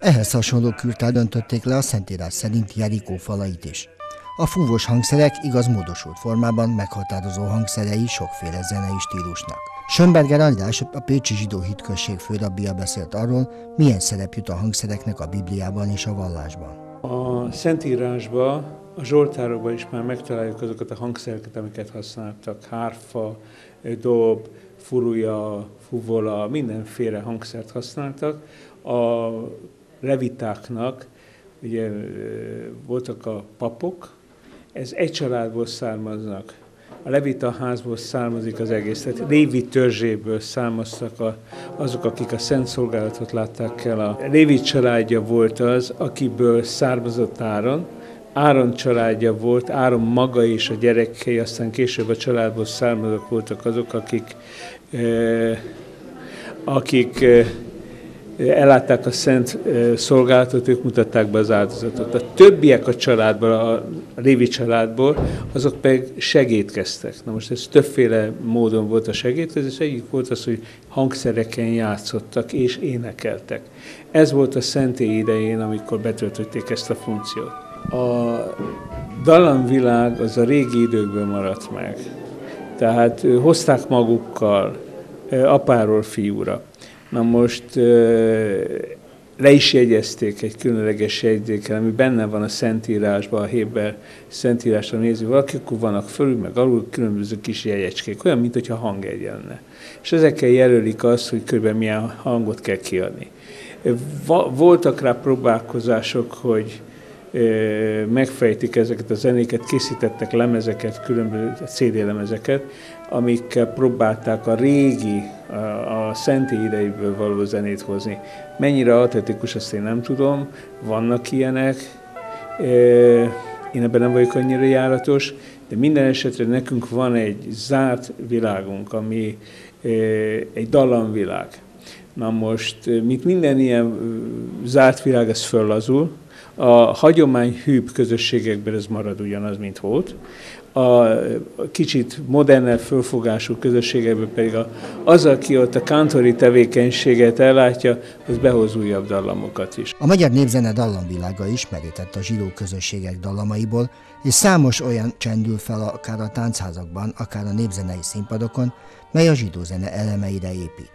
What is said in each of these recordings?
Ehhez hasonló kürttel döntötték le a Szentírás szerint Jerikó falait is. A fúvós hangszerek igaz módosult formában meghatározó hangszerei sokféle zenei stílusnak. Schönberger András, a pécsi zsidó hitközség főrabbija beszélt arról, milyen szerep jut a hangszereknek a Bibliában és a vallásban. A Szentírásban, a zsoltárokban is már megtaláljuk azokat a hangszereket, amiket használtak. Hárfa, dob, furuja, fuvola, mindenféle hangszert használtak. A levitáknak ugye voltak a papok, ez egy családból származnak. A levita házból származik az egész, tehát Lévi törzséből származtak azok, akik a szent szolgálatot látták el. A Lévi családja volt az, akiből származott Áron. Áron családja volt, Áron maga és a gyerekei, aztán később a családból származók voltak azok, akik ellátták a szent szolgálatot, ők mutatták be az áldozatot. A többiek a családból, a Lévi családból, azok pedig segédkeztek. Na most ez többféle módon volt a segédkezés, egyik volt az, hogy hangszereken játszottak és énekeltek. Ez volt a szentély idején, amikor betöltötték ezt a funkciót. A dallamvilág az a régi időkből maradt meg. Tehát hozták magukkal apáról fiúra. Na most le is jegyezték egy különleges jegyzékkel, ami benne van a Szentírásban, a Héber Szentírásra nézi valaki, akkor vannak fölül, meg alul különböző kis jegyecskék, olyan, mint hogyha hangjegy lenne. És ezekkel jelölik azt, hogy körülbelül milyen hangot kell kiadni. Voltak rá próbálkozások, hogy megfejtik ezeket a zenéket, készítettek lemezeket, különböző CD lemezeket, amikkel próbálták a régi, a szentély idejéből való zenét hozni. Mennyire autentikus, azt én nem tudom, vannak ilyenek, én ebben nem vagyok annyira járatos, de minden esetre nekünk van egy zárt világunk, ami egy dallamvilág. Na most, mint minden ilyen zárt világ, ez föllazul. A hagyományhűbb közösségekben ez marad ugyanaz, mint volt. A kicsit modernebb fölfogású közösségekben pedig az, aki ott a kántori tevékenységet ellátja, az behoz újabb dallamokat is. A magyar népzene dallamvilága is merített a zsidó közösségek dallamaiból, és számos olyan csendül fel akár a táncházakban, akár a népzenei színpadokon, mely a zsidó zene elemeire épít.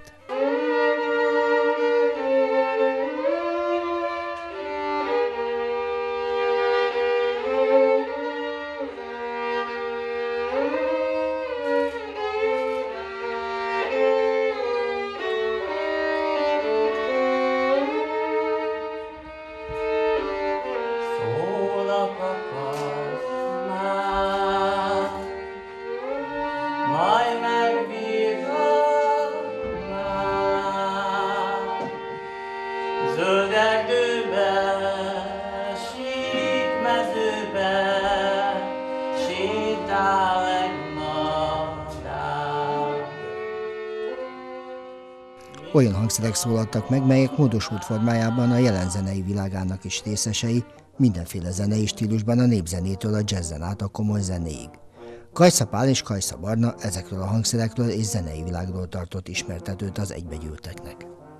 Olyan hangszerek szólaltak meg, melyek módosult formájában a jelen zenei világának is részesei, mindenféle zenei stílusban a népzenétől a jazzen át a komoly zenéig. Kajsza Pál és Kajsza Barna ezekről a hangszerekről és zenei világról tartott ismertetőt az egybegyűlteknek.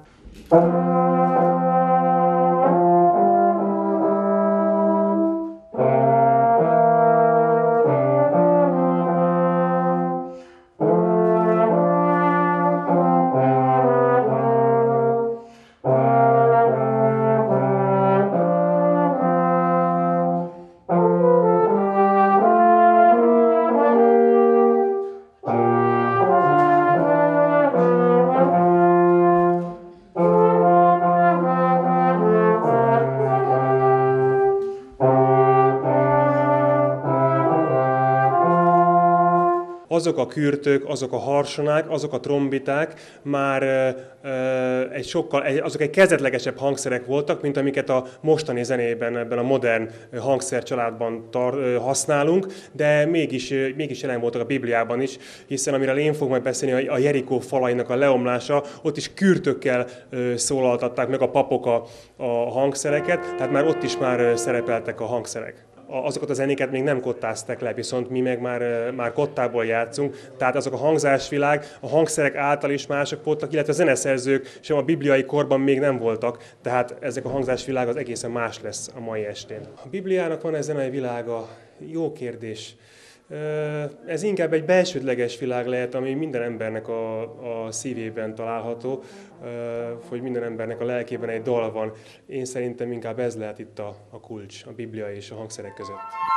Azok a kürtök, azok a harsonák, azok a trombiták már azok egy kezdetlegesebb hangszerek voltak, mint amiket a mostani zenében, ebben a modern hangszercsaládban használunk, de mégis jelen voltak a Bibliában is, hiszen amiről én fogok majd beszélni, a Jerikó falainak a leomlása, ott is kürtökkel szólaltatták meg a papok a hangszereket, tehát már ott is már szerepeltek a hangszerek. azokat a zenéket még nem kottázták le, viszont mi meg már kottából játszunk, tehát azok a hangzásvilág, a hangszerek által is mások voltak, illetve a zeneszerzők sem a bibliai korban még nem voltak, tehát ezek a hangzásvilág az egészen más lesz a mai estén. A Bibliának van egy zenei világa? Jó kérdés. Ez inkább egy belsődleges világ lehet, ami minden embernek a szívében található, hogy minden embernek a lelkében egy dal van. Én szerintem inkább ez lehet itt a kulcs, a Biblia és a hangszerek között.